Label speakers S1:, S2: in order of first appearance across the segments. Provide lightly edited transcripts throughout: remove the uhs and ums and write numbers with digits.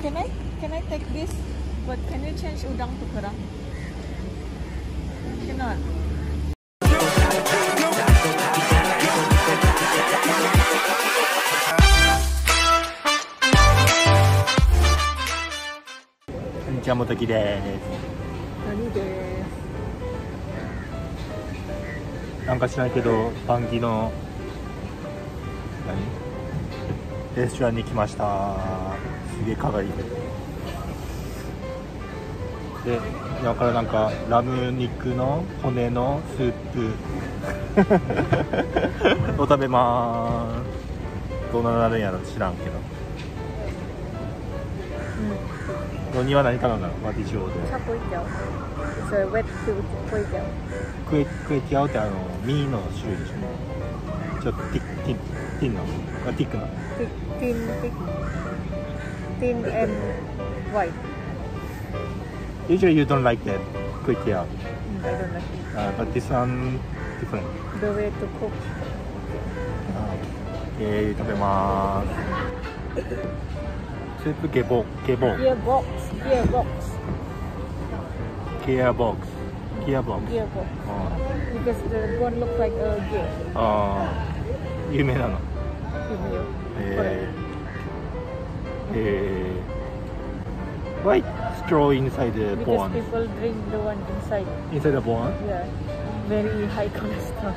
S1: Can I take this? But can you change udang to kerang? Cannot.
S2: Konnichiwa, Motoki です。
S1: 何です。
S2: なんか知らないけど、バンギのレストランに来ました。すげえかわいい。で、今からなんかラム肉の骨のスープを食べまーす。どうなるんやろ知らんけど。のには何頼んだの？What did you order?
S1: チャポイティオ。It's a wet food ポイティオ。
S2: クエティアオってミーの種類でしょ。ちょっとティンのティックの。
S1: Thin and white.
S2: Usually you don't like that kway teow.
S1: I don't like it.
S2: But this one different.
S1: The way to cook.
S2: 食べまーす。スープゲボ。
S1: Gearbox.
S2: Gearbox.
S1: Because the bone looks like a gear.
S2: ああ、有名なの。Why straw inside the
S1: Because
S2: bone?
S1: people drink the one inside.
S2: Inside the bone?
S1: Yeah. Very high cholesterol.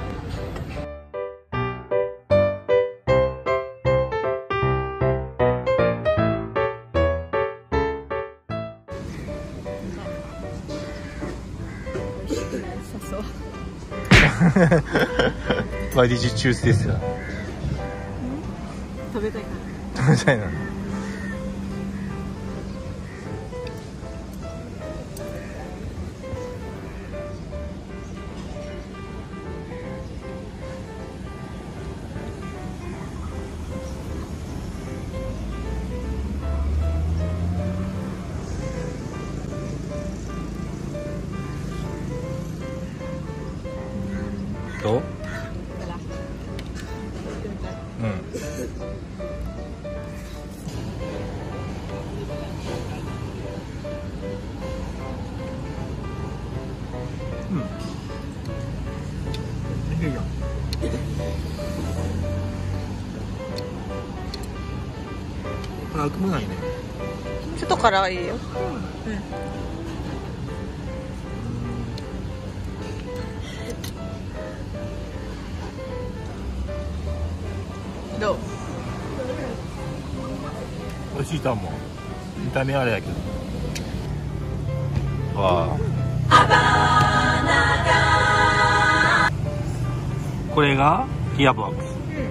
S2: Why did you choose this?
S1: 食べたいから。
S2: 食べたいな。どう？いいじゃん。辛くもないね。
S1: ちょっと辛いよ。どう？
S2: 美味しいと思う。見た目はあれだけど。わあ。これがギアボック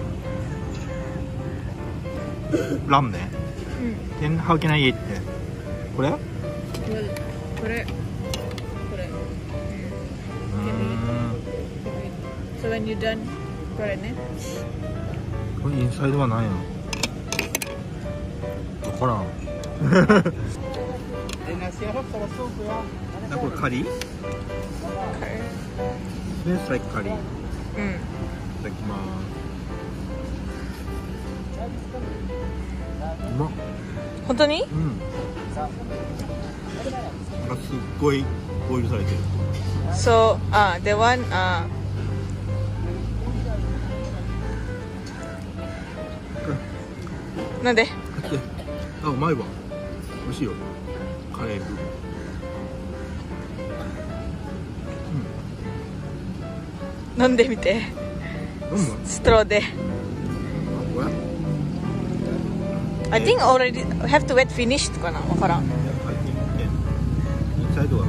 S2: ス。ラムね。Then how can I eat it? これ？
S1: これ。So when you done これね。
S2: これインサイドは何やの？分からん。これカリー？Smells like カリー。いただきます。うまっ。
S1: 本当に？
S2: なんかすっごいボイルされてる。
S1: So, the one, なんで？
S2: あ、うまいわ。美味しいよ。カレールー。
S1: 飲んでみて。ストローで。I think already have to wet finish かな、わからん。
S2: サイドは。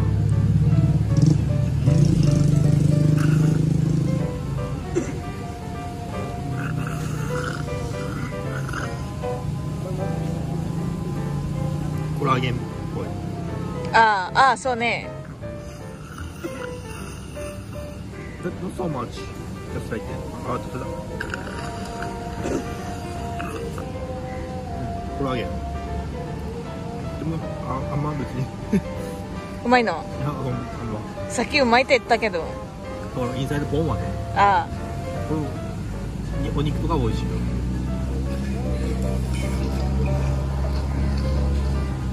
S2: コラーゲンっぽい。
S1: そうね。
S2: Not so much. Just like that. コラーゲン。でもあんま別に。
S1: うまいの？
S2: いや
S1: さっきうまいって言ったけど。
S2: このインサイドボーンはね。これお肉とか美味しいよ。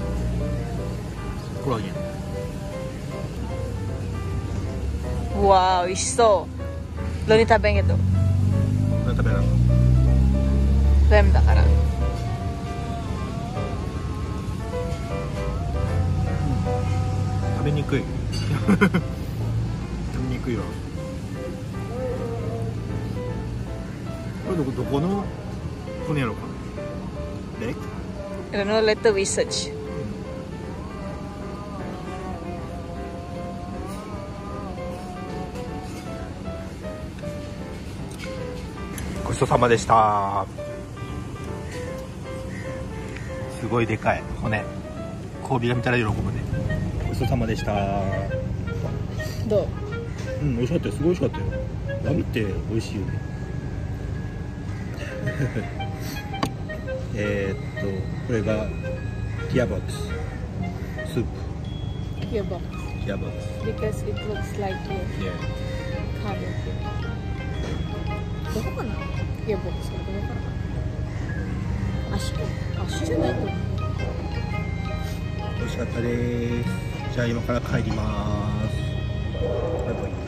S1: わあ美味しそうどれに食べんけど
S2: 食べなの
S1: ラムだから
S2: 食べにくい食べにくいわこれどこの骨やろうかなレッグ
S1: I don't know, let the research
S2: ごちそうさまでした。すごいでかい骨交尾が見たら喜ぶね。ごちそうさまでした。
S1: どう
S2: うん、美味しかったよ。すごい美味しかったよ。ワビって美味しいよねこれがギアボックススープ
S1: Gearbox
S2: ギアボックス
S1: because it looks like a carving thing どこかな Gearbox かどこかな足じゃないと思う
S2: 美味しかったです。じゃあ今から帰ります。バイバイ。